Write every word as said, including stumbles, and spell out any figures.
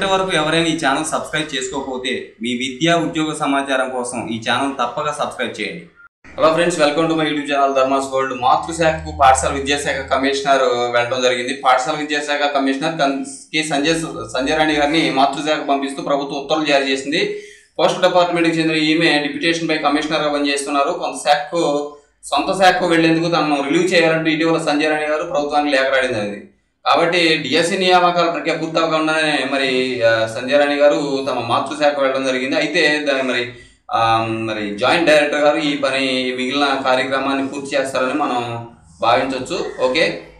ఇప్పటి వరకు ఎవరైనా ఈ ఛానల్ సబ్స్క్రైబ్ చేసుకోకపోతే మీ విద్యా ఉద్యోగ సమాచారం కోసం ఈ ఛానల్ తప్పక సబ్స్క్రైబ్ చేయండి. Hello friends, welcome to my YouTube channel Dharmas world. మాతృశాఖకు పాఠశాల విద్యాశాఖ కమిషనర్ వెళ్ళడం జరిగింది. పాఠశాల విద్యాశాఖ కమిషనర్ కె సంజయ్ సంజయ్ రాణి గారిని మాతృశాఖ పంపిస్తూ ప్రభుత్వం ఉత్తర్వులు జారీ చేసింది. పోస్టల్ డిపార్ట్మెంట్కి చెందిన ఈమె డిప్యూటేషన్ పై కమిషనర్గా పనిచేస్తున్నారు. కొంత శాఖకు సొంత శాఖకు వెళ్లేందుకు తనను రిలీవ్ చేయాలంటూ ఇటీవల సంజయ్ రాణి గారు ప్రభుత్వానికి లేఖ రాయడం జరిగింది. కాబట్టి డిఎస్సి నియామకాల ప్రక్రియ పూర్తవకుండానే మరి సంజయ్ రాణి గారు తమ మాతృశాఖ వెళ్ళడం జరిగింది. అయితే దాని మరి మరి జాయింట్ డైరెక్టర్ గారు ఈ పని మిగిలిన కార్యక్రమాన్ని పూర్తి చేస్తారని మనం భావించవచ్చు. ఓకే.